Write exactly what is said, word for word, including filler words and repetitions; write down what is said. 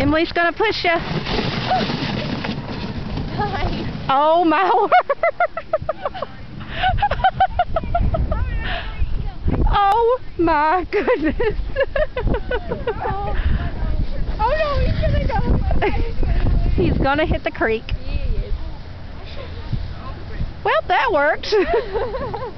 Emily's gonna push you. Oh my word! Oh my goodness! Oh no, he's gonna go. He's gonna hit the creek. He is. Well, that worked.